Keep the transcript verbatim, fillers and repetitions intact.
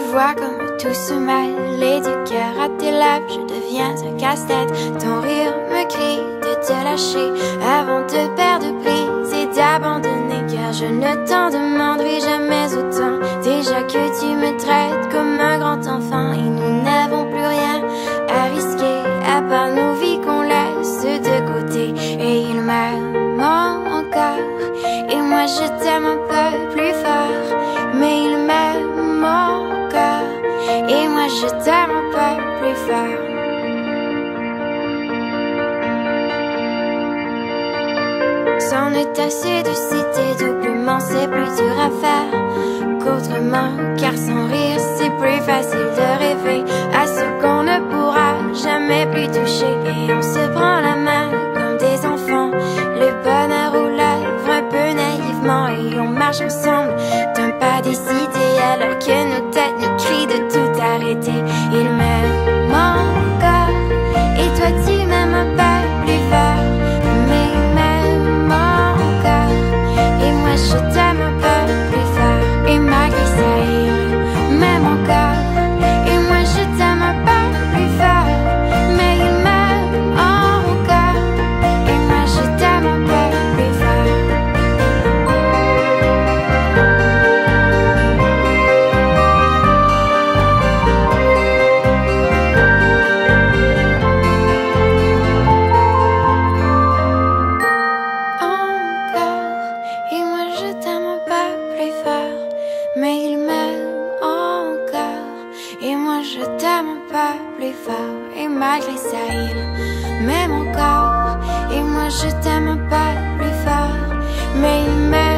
vois comme tout se mêle, et du cœur à tes lèvres, je deviens un casse-tête. Ton rire me crie de te lâcher avant de perdre prise et d'abandonner, car je ne t'en demanderai jamais autant. Déjà que tu me traites comme un grand enfant, et nous n'avons plus rien à risquer à part nos vies qu'on laisse de côté. Et il m'aime encore, et moi je t'aime un peu plus fort. Mais il m'aime encore, et moi je t'aime un peu plus fort. C'en est assez de citer doublement, c'est plus dur à faire qu'autrement, car sans rire c'est plus facile de rêver à ce qu'on ne pourra jamais plus toucher. Et on se prend la main comme des enfants, le bonheur aux lèvres un peu naïvement, et on marche ensemble d'un pas décidé alors que nos têtes nous crient de tout arrêter. Il m'aime encore, et toi tu m'aimes un peu plus fort. Mais il m'aime encore, et moi je t'aime un peu plus fort. Et malgré ça il m'aime encore, et moi je t'aime un peu plus fort. Mais il m'aime encore, et moi je t'aime un peu plus fort. Et moi je t'aime un peu plus fort. Mais il m'aime encore, et moi je t'aime un peu plus fort. Et malgré ça il m'aime encore, et moi je t'aime un peu plus fort. Mais il m'aime